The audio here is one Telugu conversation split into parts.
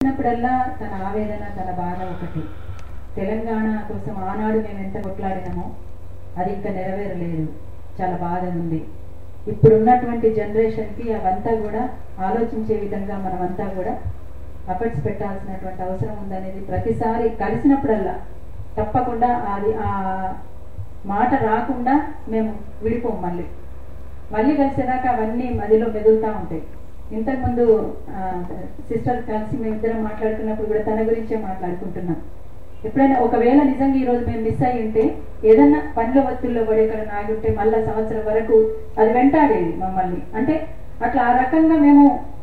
చిన్నప్పుడల్లా తన ఆవేదన తన బాధ ఒకటి, తెలంగాణ కోసం ఆనాడు మేము ఎంత కొట్లాడినామో అది ఇంకా నెరవేరలేదు, చాలా బాధ ఉంది. ఇప్పుడున్నటువంటి జనరేషన్కి అవంతా కూడా ఆలోచించే విధంగా మనమంతా కూడా ఎఫర్ట్స్ పెట్టాల్సినటువంటి అవసరం ఉందనేది ప్రతిసారి కలిసినప్పుడల్లా తప్పకుండా అది ఆ మాట రాకుండా మేము విడిపోం. మళ్ళీ కలిసేదాకా అవన్నీ మదిలో మెదులుతూ ఉంటాయి. ఇంతకుముందు సిస్టర్ కలిసి మేమిద్దరం మాట్లాడుకున్నప్పుడు కూడా తన గురించే మాట్లాడుకుంటున్నాం. ఎప్పుడైనా ఒకవేళ నిజంగా ఈరోజు మేము మిస్ అయ్యి ఉంటే, ఏదన్నా పనుల ఒత్తిడిలో పడి ఇక్కడ నాగుంటే మళ్ళా సంవత్సరం వరకు అది వెంటాడేది మమ్మల్ని. అంటే అట్లా ఆ రకంగా మేము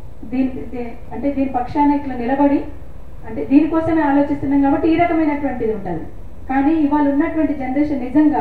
దీని పక్షాన ఇట్లా నిలబడి అంటే దీనికోసమే ఆలోచిస్తున్నాం కాబట్టి ఈ రకమైనటువంటిది ఉంటుంది. కానీ ఇవాళ ఉన్నటువంటి జనరేషన్ నిజంగా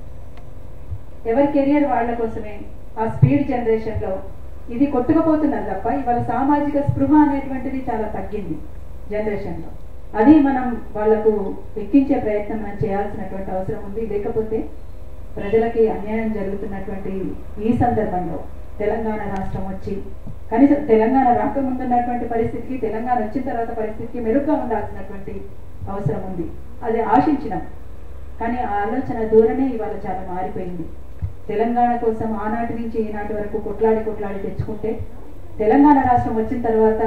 ఎవరి కెరియర్ వాళ్ళ కోసమే, ఆ స్పీడ్ జనరేషన్ లో ఇది కొట్టుకుపోతున్నారు తప్ప ఇవాళ సామాజిక స్పృహ అనేటువంటిది చాలా తగ్గింది జనరేషన్ లో. అది మనం వాళ్లకు ఎక్కించే ప్రయత్నం మనం చేయాల్సినటువంటి అవసరం ఉంది. లేకపోతే ప్రజలకి అన్యాయం జరుగుతున్నటువంటి ఈ సందర్భంలో తెలంగాణ రాష్ట్రం వచ్చి కనీసం తెలంగాణ రాకముందున్నటువంటి పరిస్థితికి, తెలంగాణ వచ్చిన తర్వాత పరిస్థితికి మెరుగ్గా ఉండాల్సినటువంటి అవసరం ఉంది. అది ఆశించినాం. కానీ ఆ ఆలోచన ధోరణి ఇవాళ చాలా మారిపోయింది. తెలంగాణ కోసం ఆనాటి నుంచి ఈనాటి వరకు కొట్లాడి తెచ్చుకుంటే తెలంగాణ రాష్ట్రం వచ్చిన తర్వాత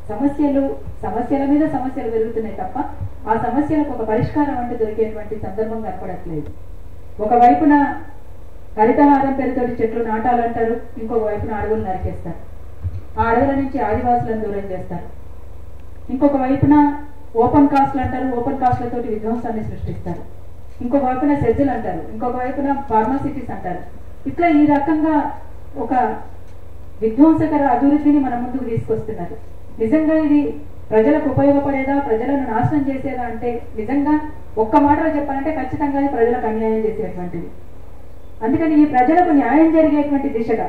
సమస్యల మీద సమస్యలు పెరుగుతున్నాయి తప్ప ఆ సమస్యలకు ఒక పరిష్కారం అంటే దొరికేటువంటి సందర్భం కనపడట్లేదు. ఒకవైపున హరితహారం పేరుతోటి చెట్లు నాటాలంటారు, ఇంకొక వైపున అడవులు నరికేస్తారు. ఆ అడవుల నుంచి ఆదివాసులను దూరం చేస్తారు. ఇంకొక వైపున ఓపెన్ కాస్ట్లు అంటారు, ఓపెన్ కాస్ట్లతోటి విధ్వంసాన్ని సృష్టిస్తారు. ఇంకొక వైపున సెజ్జలు అంటారు, ఇంకొక వైపున ఫార్మాసిటీస్ అంటారు. ఇట్లా ఈ రకంగా ఒక విధ్వంసకర అభివృద్ధిని మన ముందుకు తీసుకొస్తున్నారు. నిజంగా ఇది ప్రజలకు ఉపయోగపడేదా, ప్రజలను నాశనం చేసేదా అంటే నిజంగా ఒక్క మాటలో చెప్పాలంటే ఖచ్చితంగా ప్రజలకు అన్యాయం చేసేటువంటిది. అందుకని ఈ ప్రజలకు న్యాయం జరిగేటువంటి దిశగా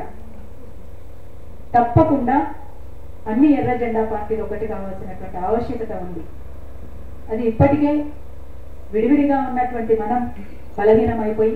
తప్పకుండా అన్ని ఎర్ర జెండా పార్టీలు ఒకటి కావాల్సినటువంటి ఆవశ్యకత ఉంది. అది ఇప్పటికే విడివిడిగా ఉన్నటువంటి మనం బలహీనమైపోయి,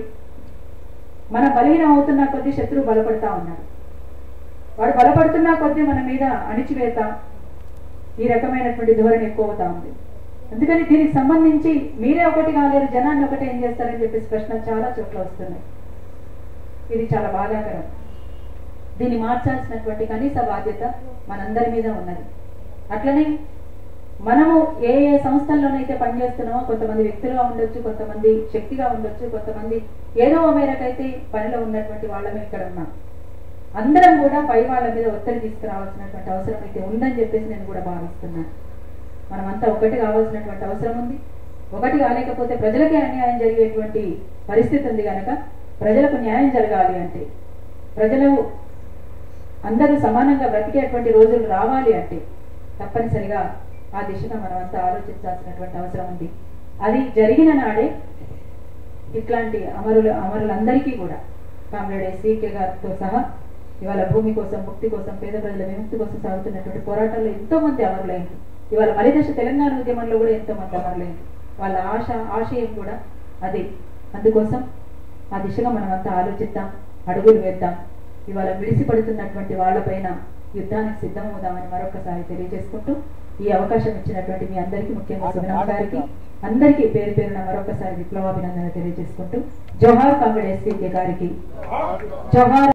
మన బలహీనం అవుతున్న కొద్దీ శత్రువు బలపడతా ఉన్నాడు. వాడు బలపడుతున్న కొద్దీ మన మీద అణిచివేత, ఈ రకమైనటువంటి ధోరణి ఎక్కువ అవుతా ఉంది. అందుకని దీనికి సంబంధించి మీరే ఒకటి కాలేరు, జనాన్ని ఒకటి ఏం చేస్తారని చెప్పేసి ప్రశ్న చాలా చోట్ల వస్తున్నాయి. ఇది చాలా బాధాకరం. దీన్ని మార్చాల్సినటువంటి కనీస బాధ్యత మనందరి మీద ఉన్నది. అట్లనే మనము ఏ సంస్థల్లోనైతే పనిచేస్తున్నామో కొంతమంది వ్యక్తులుగా ఉండొచ్చు, కొంతమంది శక్తిగా ఉండొచ్చు, కొంతమంది ఏదో మేరకైతే పనిలో ఉన్నటువంటి వాళ్ళమే ఇక్కడ ఉన్నాం. అందరం కూడా పై వాళ్ళ మీద ఒత్తిడి తీసుకురావాల్సినటువంటి అవసరం అయితే ఉందని చెప్పేసి నేను కూడా భావిస్తున్నాను. మనమంతా ఒకటి కావాల్సినటువంటి అవసరం ఉంది. ఒకటి కాలేకపోతే ప్రజలకే అన్యాయం జరిగేటువంటి పరిస్థితి ఉంది. కనుక ప్రజలకు న్యాయం జరగాలి అంటే, ప్రజలు అందరూ సమానంగా బ్రతికేటువంటి రోజులు రావాలి అంటే తప్పనిసరిగా ఆ దిశగా మనమంతా ఆలోచించాల్సినటువంటి అవసరం ఉంది. అది జరిగిన నాడే ఇట్లాంటి అమరులందరికీ కూడా కామ్రేడ్ ఎస్వీకే గారితో సహా ఇవాళ భూమి కోసం, ముక్తి కోసం, పేద ప్రజల విముక్తి కోసం సాగుతున్నటువంటి పోరాటాల్లో ఎంతో మంది అమరులైంది. ఇవాళ మలిదశ తెలంగాణ ఉద్యమంలో కూడా ఎంతో మంది అమరులైంది. వాళ్ళ ఆశయం కూడా అది. అందుకోసం ఆ దిశగా మనమంతా ఆలోచిద్దాం, అడుగులు వేద్దాం. ఇవాళ విడిసిపడుతున్నటువంటి వాళ్ళపైన యుద్ధానికి సిద్ధమవుదామని మరొకసారి తెలియజేసుకుంటూ, ఈ అవకాశం ఇచ్చినటువంటి మీ అందరికీ, ముఖ్యంగా సుమనమ్మ గారికి అందరికీ పేరు పేరున మరొకసారి విప్లవాభినందన తెలియజేసుకుంటూ, జోహార్ కామ్రేడ్ ఎస్వీకే గారికి, జోహార్.